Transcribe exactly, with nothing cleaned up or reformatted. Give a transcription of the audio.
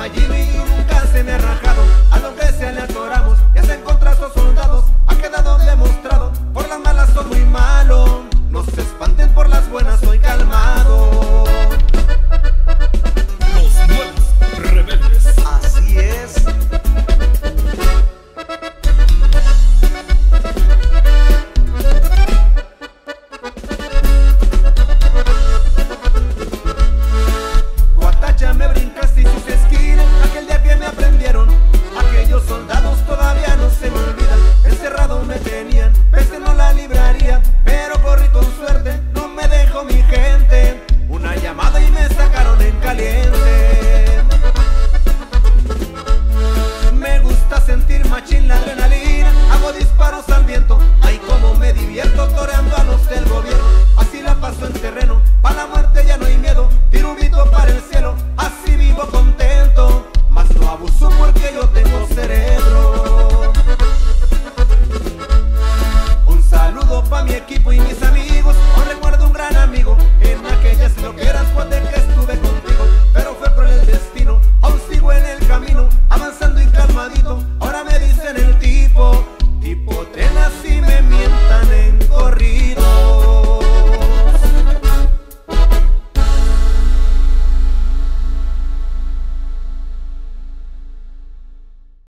Magino y nunca se me ha rajado. A lo que sea le atoramos y hacen contra estos soldados. Ha quedado demostrado, por las malas soy muy malo. No se espanten, por las buenas soy calmado. Los nuevos rebeldes. Así es. Guatacha me brincaste y sus esquinas. Aquel día que me aprendieron, aquellos soldados todavía no se me olvidan. Encerrado me tenían, pensé no la libraría, pero corrí con suerte, no me dejó mi gente. Una llamada y me sacaron en caliente. Me gusta sentir machín la adrenalina, hago disparos al viento, ay como me divierto toreando a los del gobierno. Así la paso en terreno, pa' la muerte ya no hay miedo, tirubito para el cielo, así vivo contento. Mas no abuso porque yo tengo cerebro. Un saludo pa' mi equipo y